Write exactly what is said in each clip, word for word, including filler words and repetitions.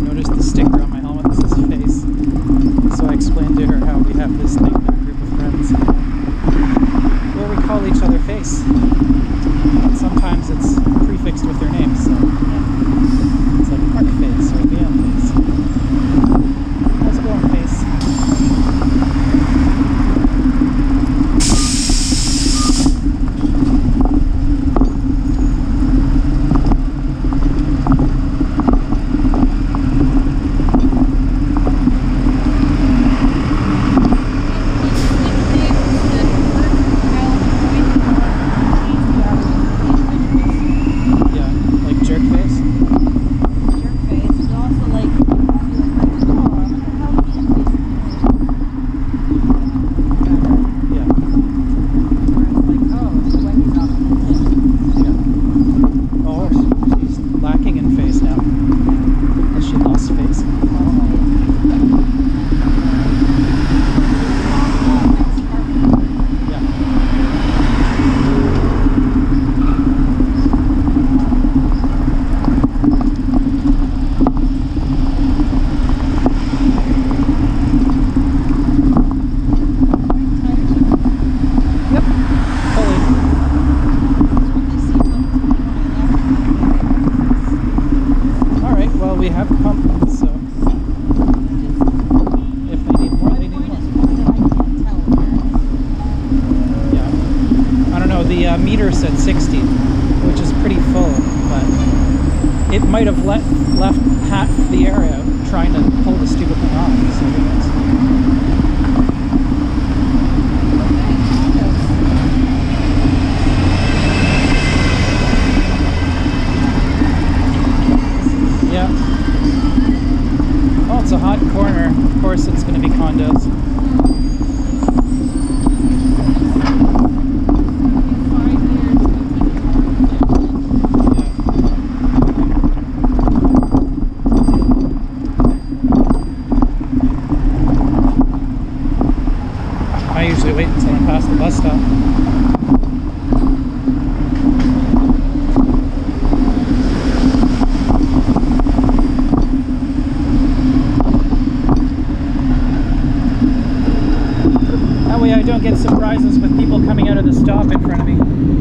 noticed the sticker on my helmet that says face. So I explained to her how we have this thing with a group of friends where we call each other face. And sometimes it's prefixed with their names, so yeah. It's like Mark Face or Liam Face. How's it going, Face? Said sixty, which is pretty full, but it might have let, left half the area trying to pull the stupid thing off. So yeah. Oh, it's a hot corner. Of course, it's going to be condos. Wait until I'm past the bus stop. That way I don't get surprises with people coming out of the stop in front of me.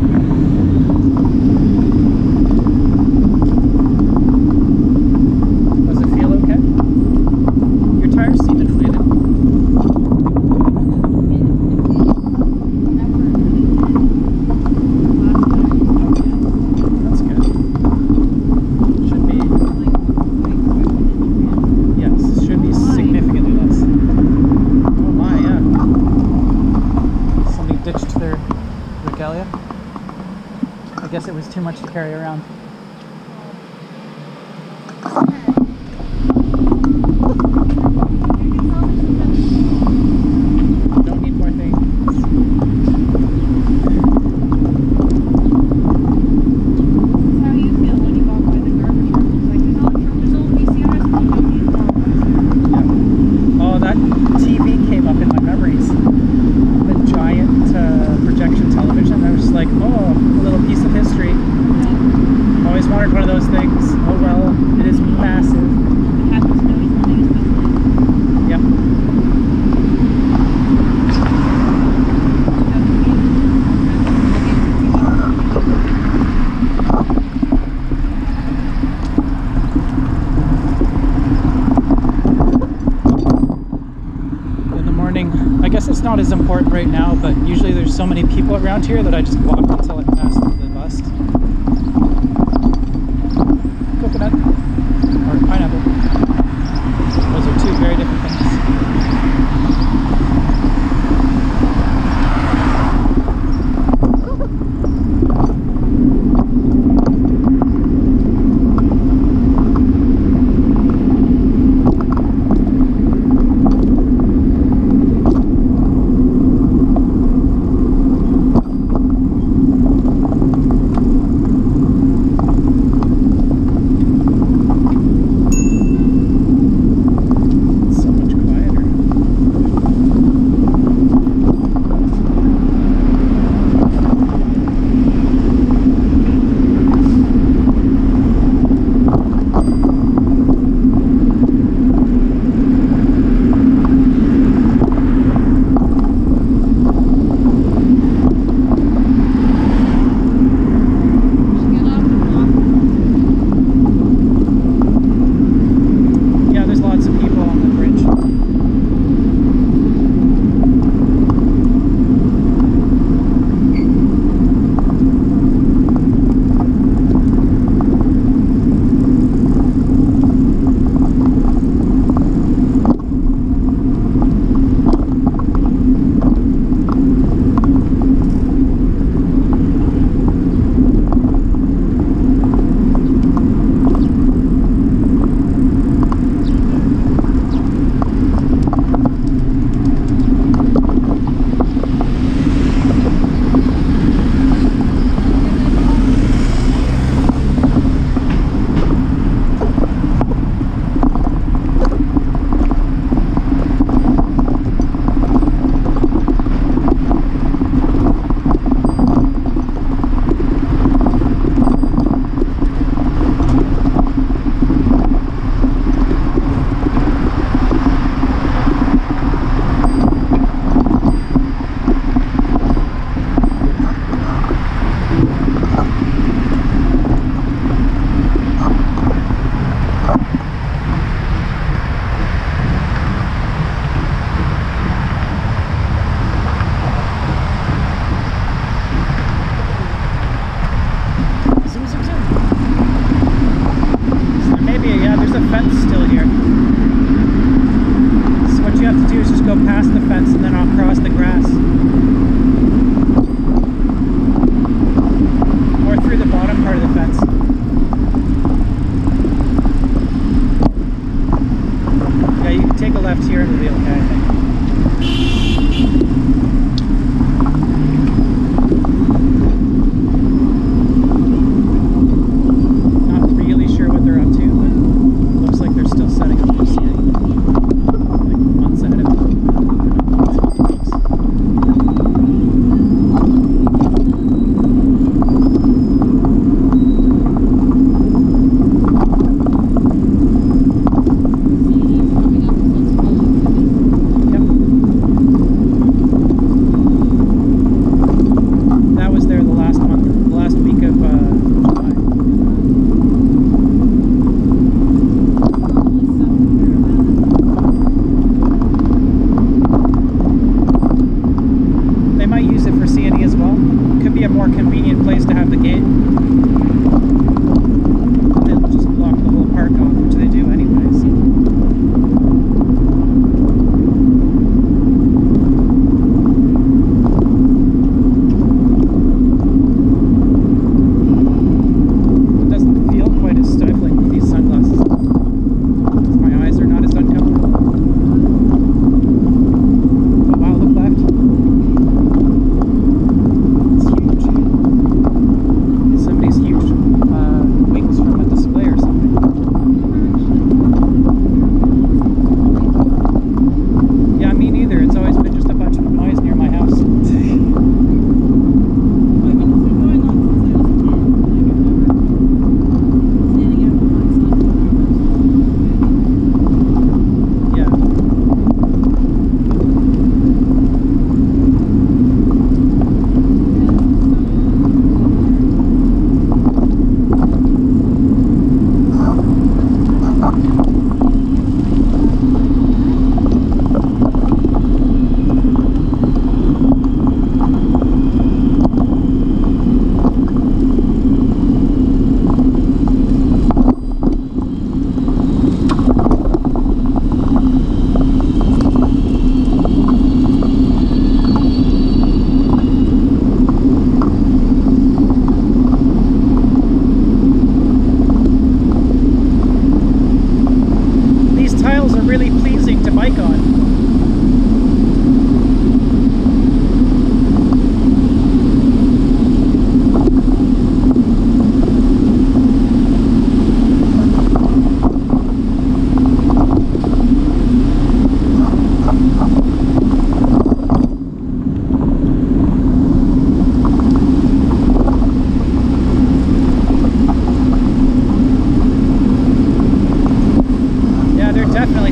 Does it feel okay? Your tires seem inflated. I guess it was too much to carry around. Don't need more things. How do you feel when you walk by the garbage truck? It's like, there's all, there's all V C Rs and you don't need more. Yeah. Oh, that T V came up in my memories. The giant uh, projection television. I was just like, oh, a little piece of history. Always wanted one of those things. Oh well, it is massive. It happens to know he's running his business. Yep. In the morning, I guess it's not as important right now, but usually there's so many people around here that I just walk until I pass the bus. Coconut or pineapple. Those are two very different things.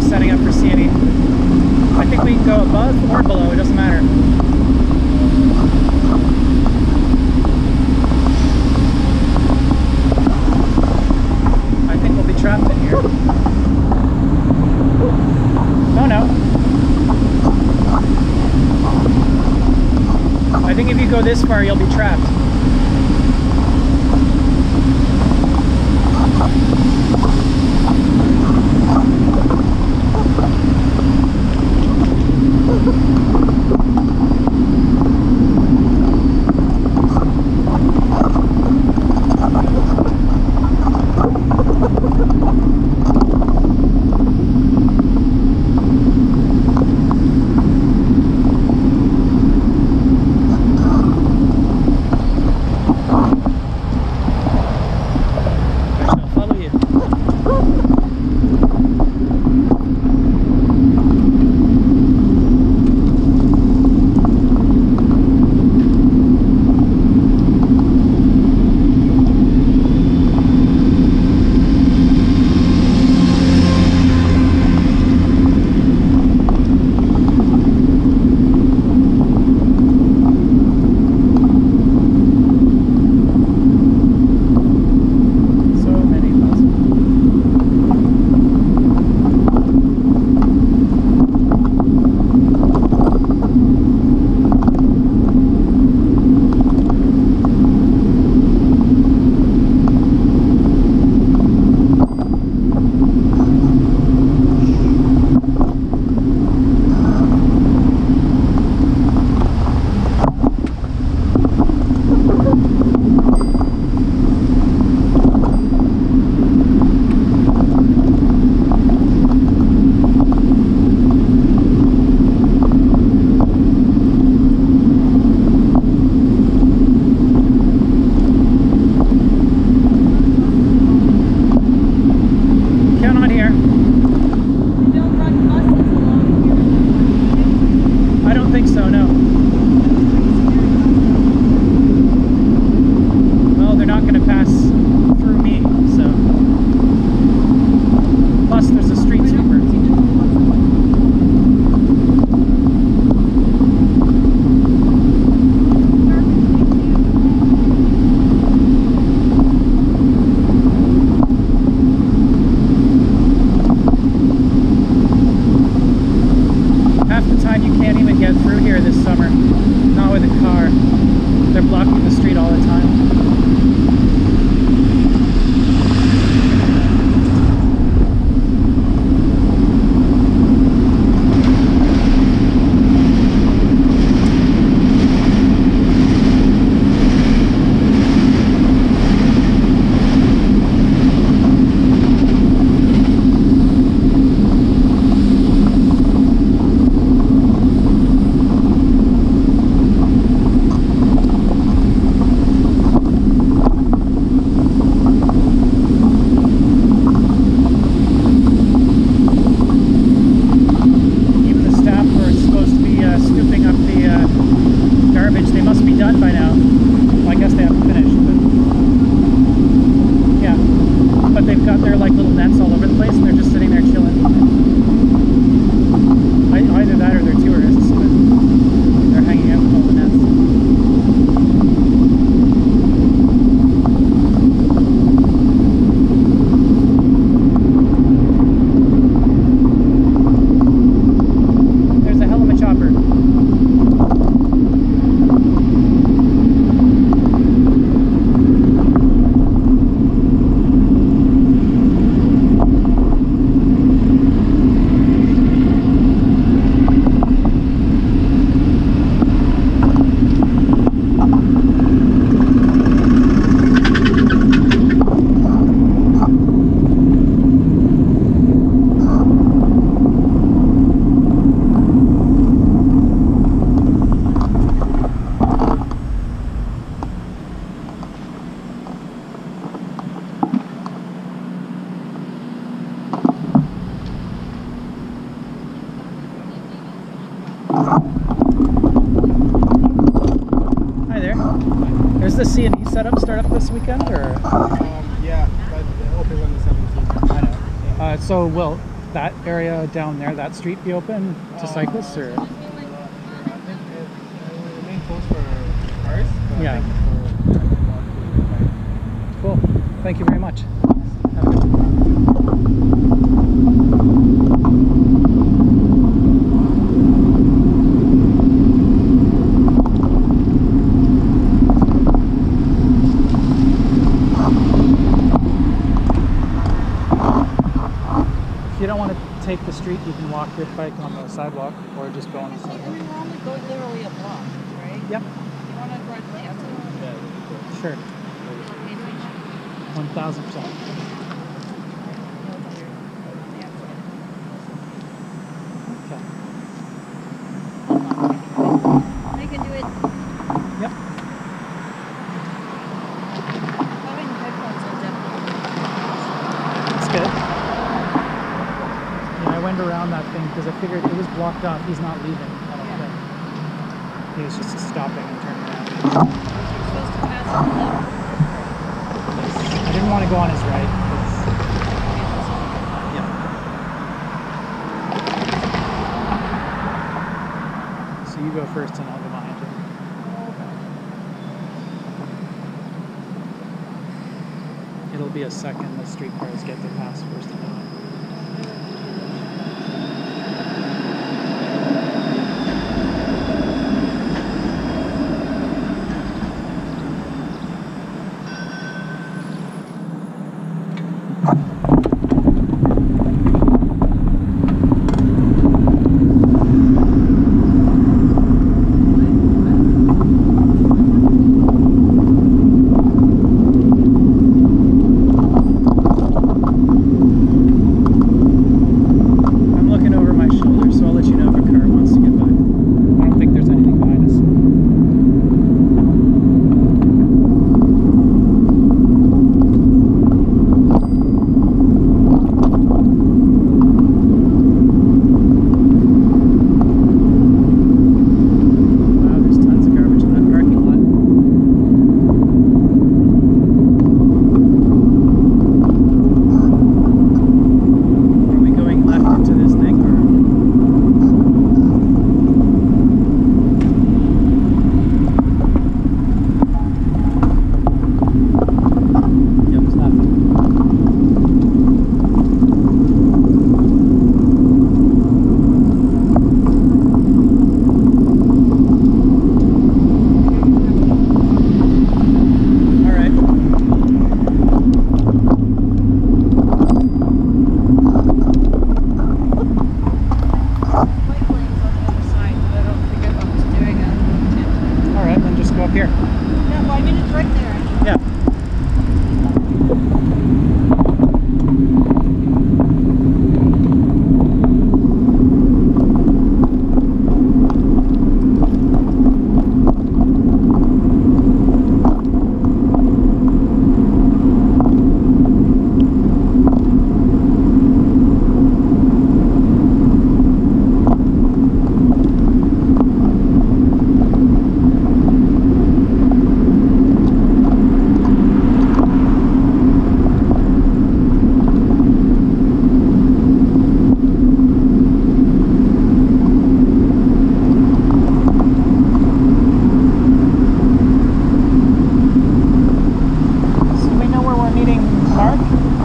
setting up for C N E. I think we can go above or below, it doesn't matter. I think we'll be trapped in here. Oh no. I think if you go this far, you'll be trapped. Hi there. Is the C and E setup start up this weekend, or? Um, yeah, but it opens on the seventeenth. I know. Uh, so, well, that area down there, that street, be open to cyclists, or? I think it, it will remain closed for cars. But Yeah. I think for, yeah, I can walk through. Cool. Thank you very much. Have a good one. If you don't want to take the street, you can walk your bike on the sidewalk or just go on the We sidewalk. normally go literally a block, right? Yep. You want to run layout? Yeah, that'd be cool. Sure. one thousand percent. Okay. I can do it. Yep. Having headphones on definitely. That's good. Yeah, I went around that thing because I figured it was blocked off. He's not leaving, I don't Yeah. think. He was just stopping and turning around. You're supposed to pass on the left. I didn't want to go on his right. 'Cause, yeah. So you go first and I'll go behind you. It'll be a second. The streetcars get to pass first and behind. I'm looking over my shoulder, so I'll let you know if a car wants to get by. I don't think there's anything behind us. Wow, there's tons of garbage in that parking lot. Are we going left into this thing, or? Yeah, there's nothing. All right. Bike lane's on the other side, but I don't think I'm up to doing it. All right, then just go up here. Yeah, well, I mean, it's right there. Yeah. So we know where we're meeting Mark?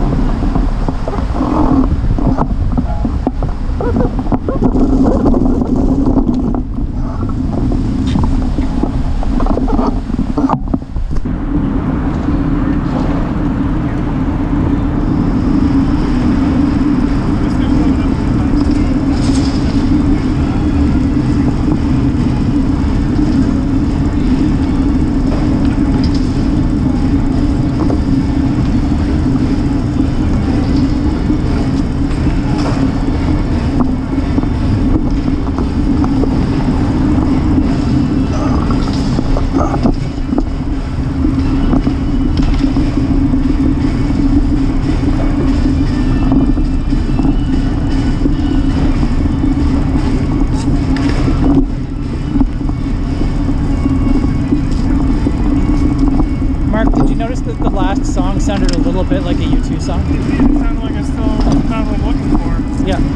Mark, did you notice that the last song sounded a little bit like a U two song? It sounds like it's still not what I'm looking for. Yeah.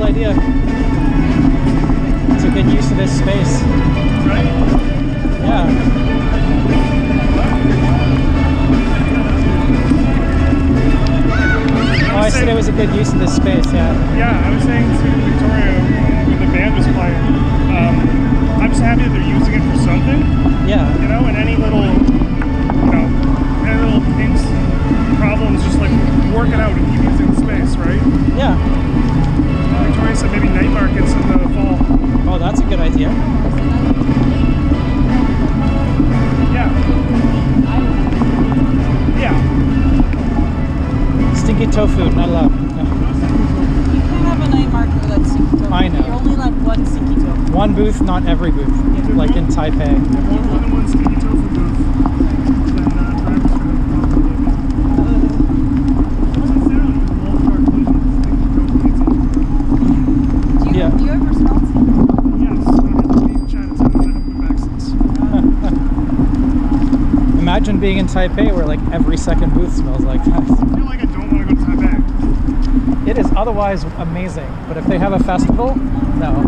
cool idea. It's a good use of this space. Right? Yeah. Oh, I said it was a good use of this space, yeah. Yeah, I was saying to Victoria when the band was playing, um, I'm just happy that they're using it for something. Yeah. You know, and any little, you know, any little kinks, problems, just like work it out and keep using the space, right? Yeah. Victoria said maybe night markets in the fall. Oh, that's a good idea. Yeah. Yeah. Stinky tofu, not allowed. No. You can't have a night market without stinky tofu. I know. You're only allowed one stinky tofu. One booth, not every booth. Yeah. Like in Taipei. More than one stinky tofu booth than uh, drivers for the probably. Not necessarily the whole dark collision with stinky tofu pizza. Do you, Yeah. do you ever smell stinky tofu? Yes, I had to leave Chinatown and I haven't been back since. Imagine being in Taipei where like every second booth smells like that. I feel like I don't want to go to Taipei. It is otherwise amazing, but if they have a festival, no.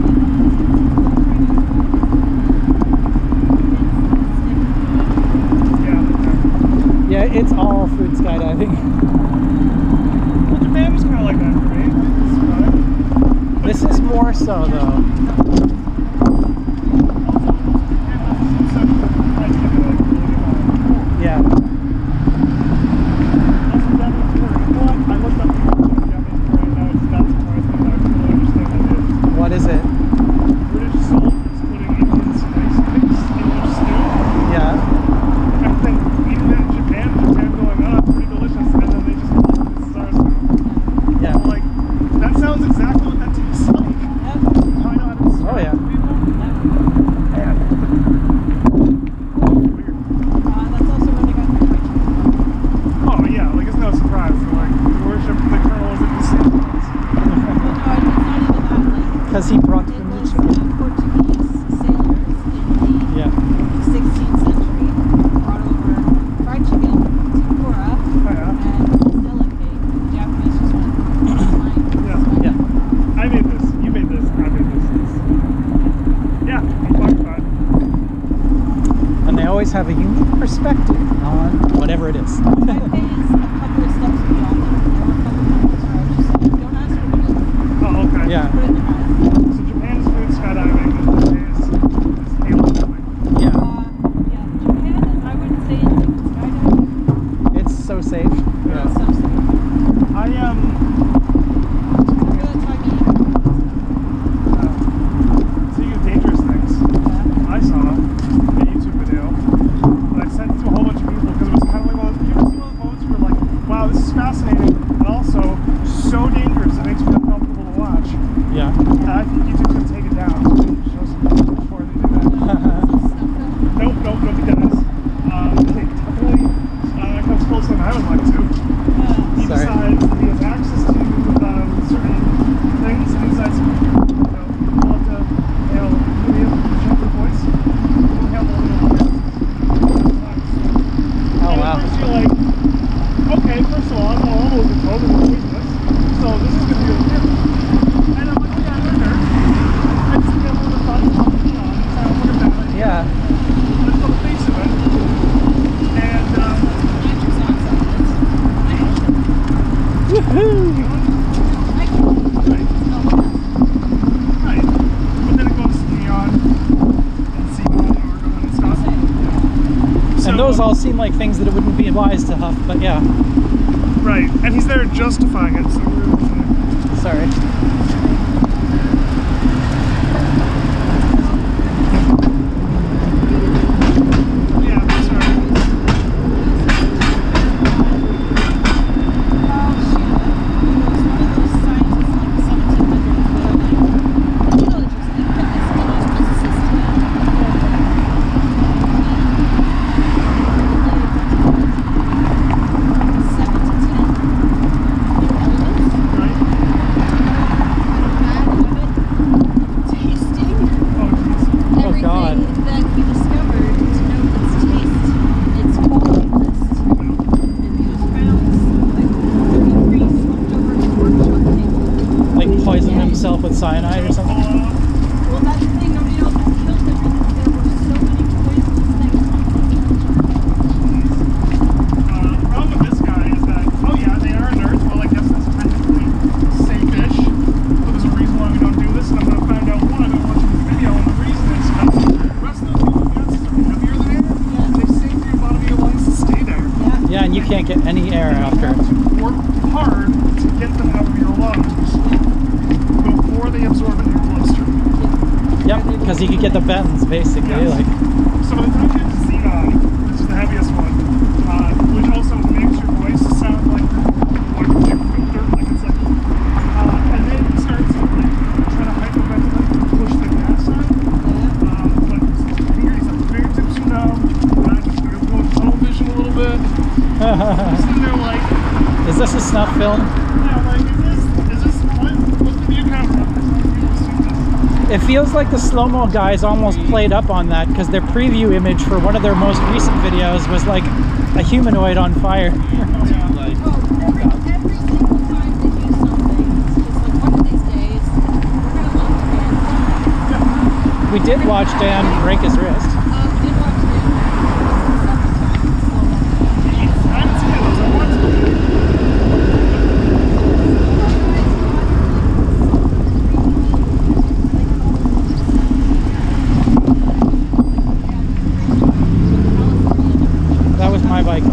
Yeah. Yeah, it's all food skydiving. Well, Japan was kind of like that for me. It's This is more so though. Yeah. What is it? British salt is putting Indian spice mix in their stew. Yeah. I think eating that in Japan, Japan going, oh, it's pretty delicious, and then they just go like, this is ours now. Yeah. I'm like, that sounds exactly what that tastes like. Yep. How I know how to describe Oh, yeah. it to people. Yep. Man. Weird. Uh, that's also where they got their fried chicken. Oh yeah, like it's no surprise. They're like, we worship the colonels of the Santa Claus. Well, no, it's not even that. Like, Because he brought it them was chicken. uh, Portuguese sailors in the Yeah. sixteenth century brought over fried chicken to Kura Oh yeah. and Delicacy. The Japanese just went, fine. Yeah. Yeah. I made this. You made this. I made this. It's, yeah, I'm talking about it. And they always have a unique perspective on whatever it is. Taipei is a couple of steps beyond that. There were a couple of times where I was just like, don't ask for what it is. Oh, okay. Yeah. Put it in your mouth. So Japan is food skydiving, and Japan is, is halo jumping. Yeah. Uh, yeah, Japan, I wouldn't say it's like skydiving. It's so safe. It's Yeah. so safe. I um. Remember that time you Uh, speaking of dangerous things, yeah. I saw a YouTube video that I sent to a whole bunch of people because it was kind of like one of those, you ever see one of those moments where you're like, wow, this is fascinating, and also so dangerous it makes me uncomfortable to watch. Yeah. And I think YouTube's gonna take it down. So we need to show some pictures before they do that. Nope, nope, nope, he does. Um, okay, definitely, uh, that comes closer than I would like to. He Sorry. decides that he has access to um, certain things inside some, you know, we'll have to, you know, maybe a gentler voice. We'll have a little bit. Oh, And wow. at first you're like, okay, first of all, I'm all over the code and doing this, so this is going to be okay. And I'm like, oh yeah, they're nerds. I just get a little bit of fun, you know, it sounds like a bad idea. Yeah. That's on the face of it. And, um, Andrew's on something. Woohoo! I can right, right. But then it goes to neon and xenon and argon and stuff. So, And those all seem like things that it wouldn't be wise to huff, but yeah. right, and he's there justifying it, so we're Sorry. yeah, that's right. Right? with cyanide or something? Well, that's the thing. Nobody knows what killed him because there were so many poisonous things on Uh, the problem with this guy is that, oh yeah, they are nerds. Well, I guess that's technically safe-ish. But there's a reason why we don't do this, and I'm going to find out one. I've been watching this video, and the reason is because the rest of those people gases are heavier than air. Yeah. They save the bottom of your lungs to stay there. Yeah. Yeah, and you can't get any air You after have it. to work hard to get them out of your lungs before they absorb in your bloodstream. Yep, because you could get the bends basically. Yes. Like, So the time is xenon, which is the heaviest one, uh, which also makes your voice sound like like a big filter, like it's like, uh, and then it starts to like try to hyperventilate, push the gas out. Um, but he's like fingertips are numb. I'm just gonna go tunnel vision a little bit. I'm sitting there like, is this a snuff film? yeah, like is this is this what? What's the view camera? It feels like the slow-mo guys almost played up on that because their preview image for one of their most recent videos was like a humanoid on fire. Oh, every, every single time they do something, it's just like one of these days, we're gonna look again. We did watch Dan break his wrist. Um, we did watch the second time, so I haven't seen those. I want to. That was my bike.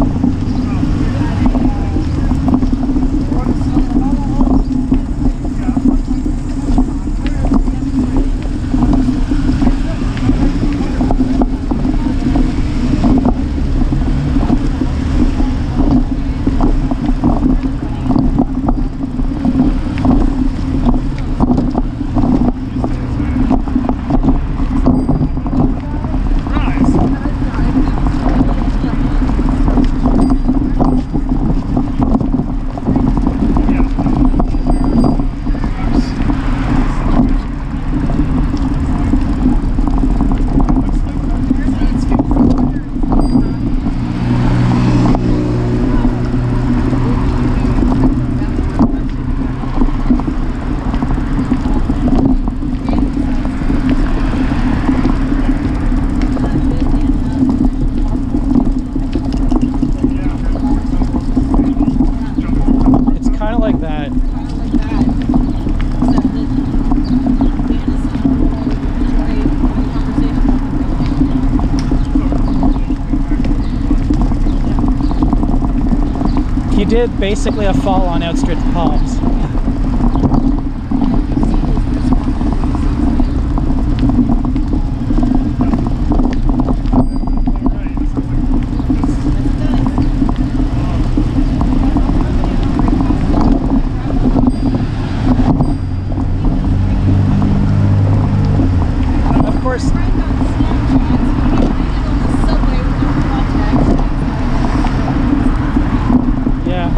You did basically a fall on outstretched palms. Of course, yeah.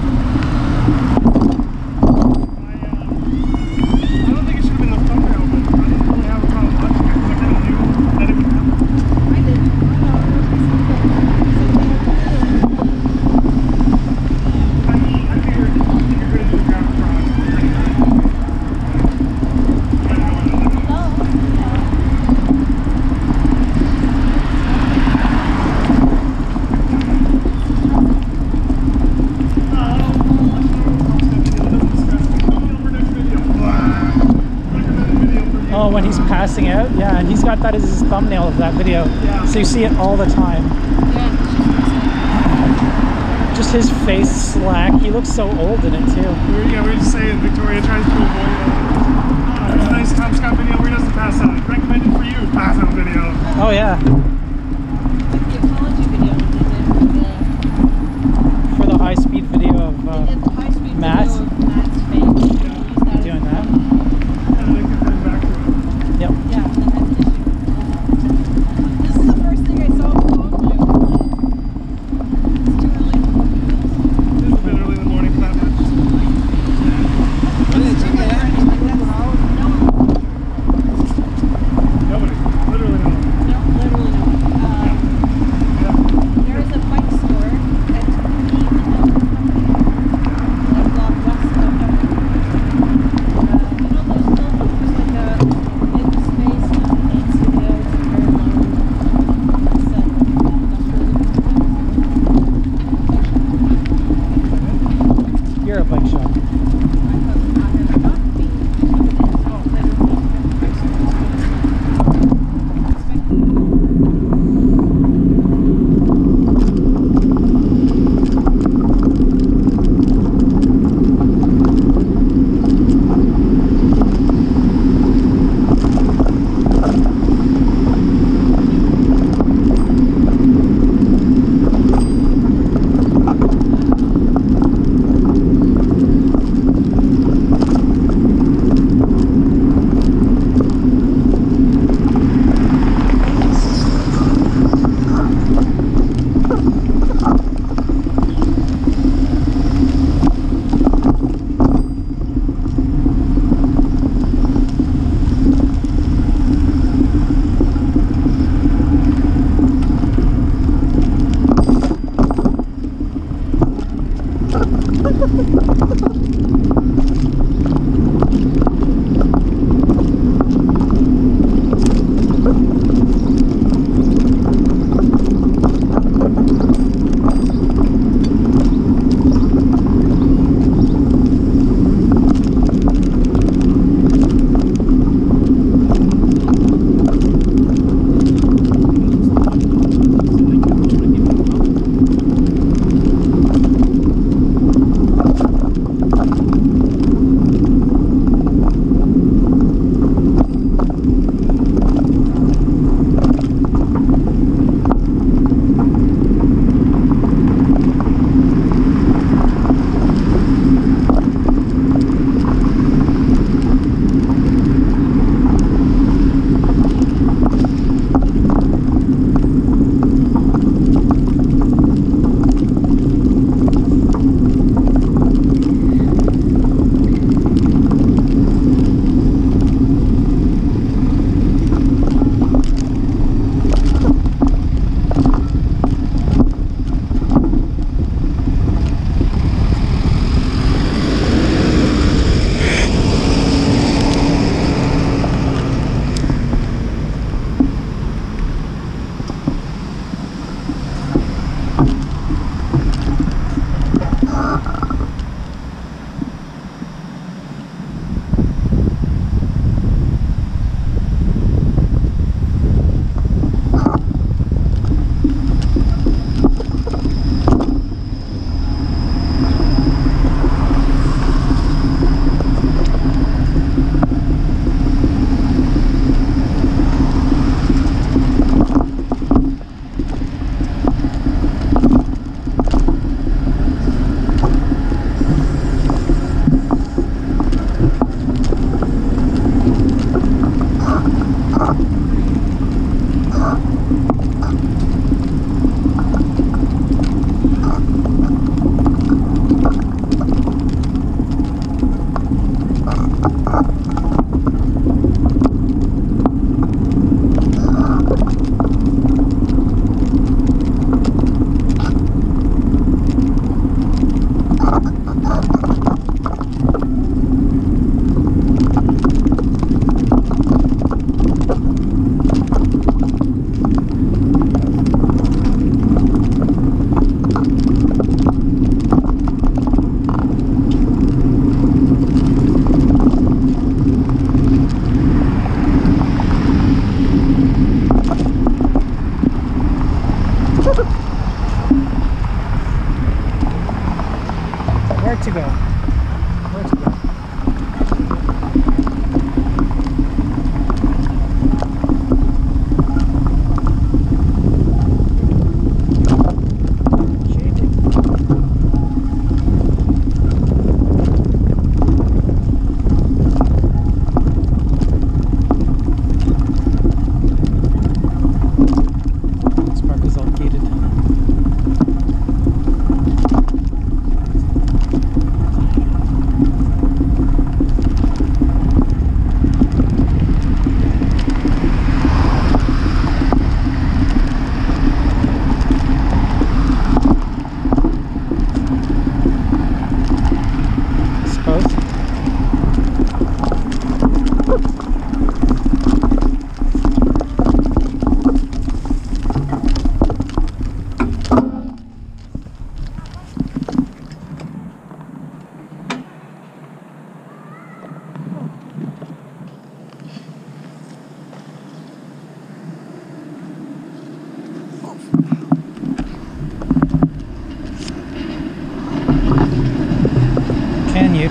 Oh, when he's passing out? Yeah, and he's got that as his thumbnail of that video. Yeah. So you see it all the time. Just his face slack. He looks so old in it too. We were, yeah, we were just saying Victoria tries to avoid uh, uh, there's a nice Tom Scott video where he doesn't pass out. Recommended for you, pass out video. Oh yeah. The ecology video they did For the high speed video of uh, the high speed Matt. video of Matt's face. They used that as Doing that. And then come back to it. Yep. Yeah, and then that's the issue. This is the first thing I saw on the phone when I was like, it's too early to look at this. It's a bit early in the morning for that much. Let's check out our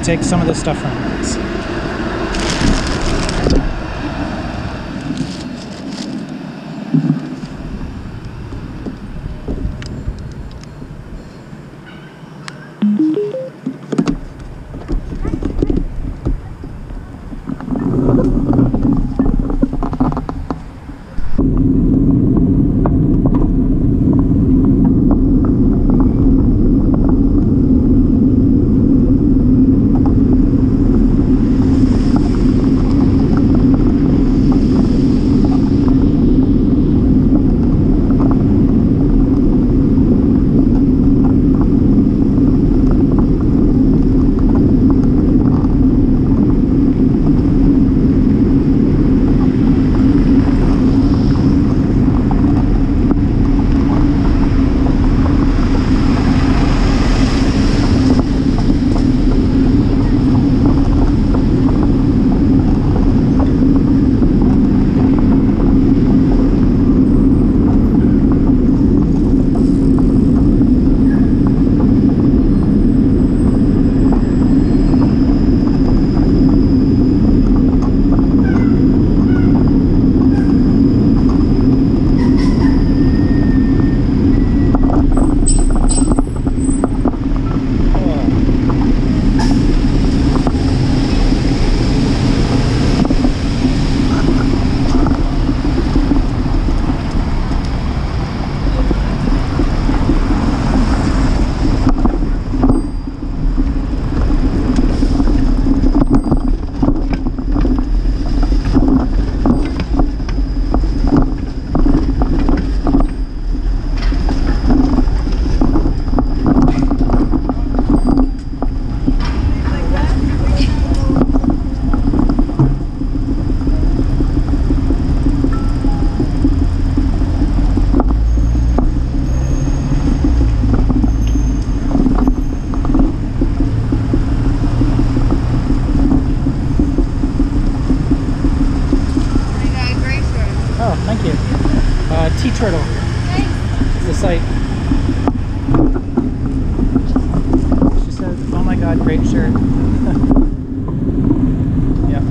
take some of this stuff from us. Turtle is the site. She says, oh my god, great shirt. Yeah.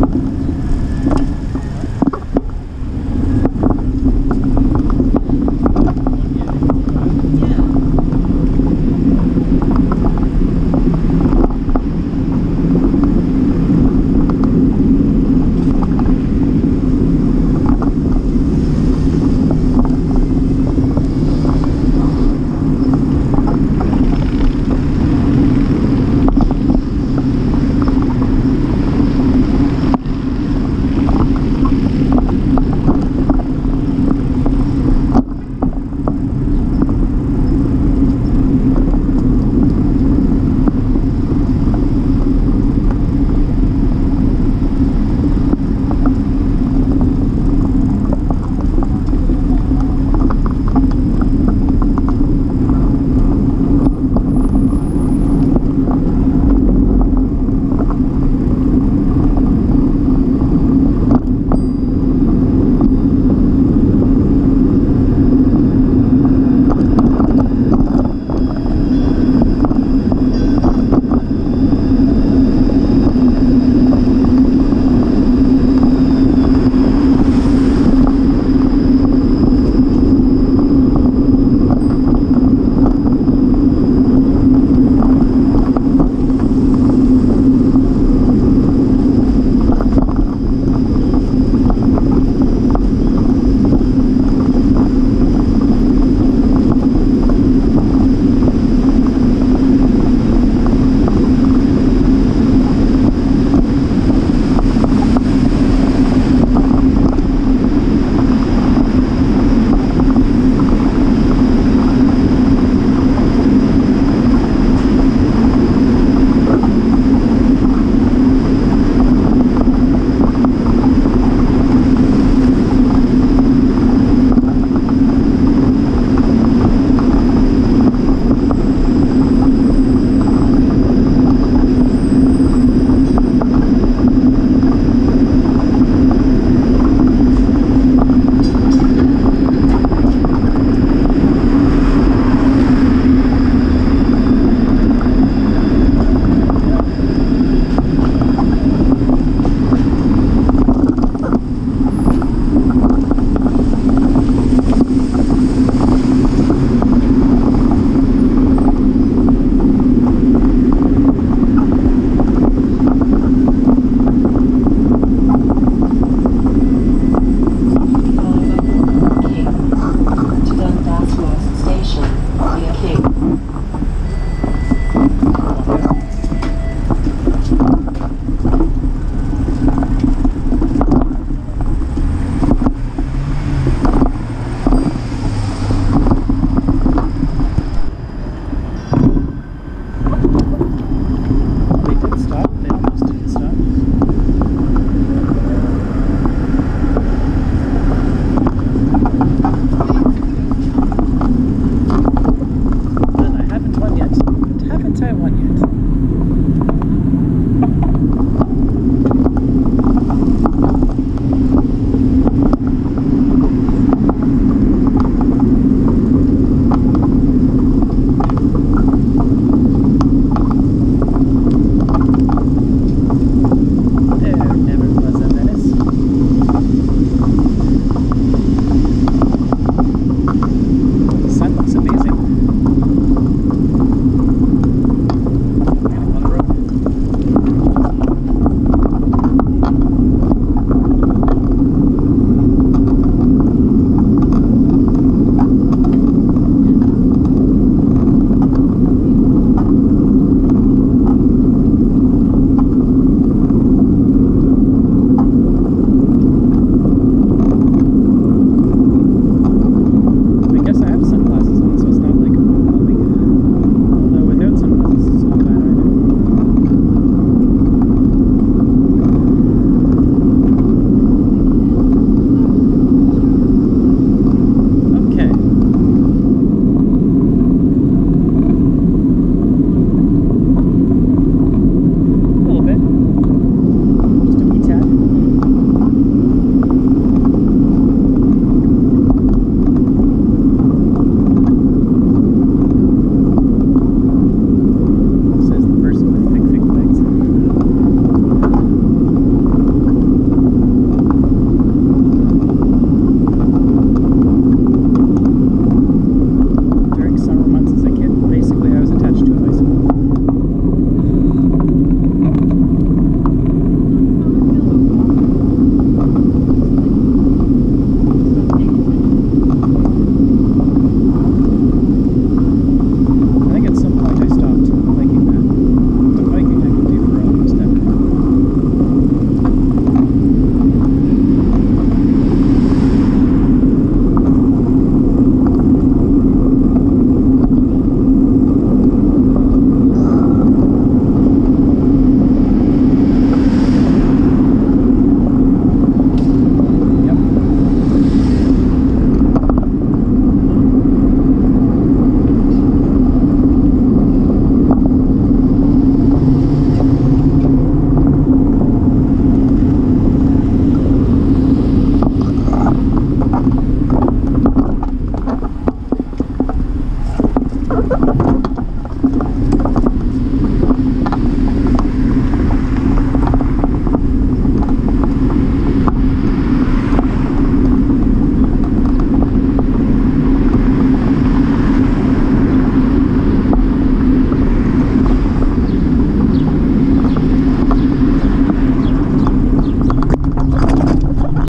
Thank you.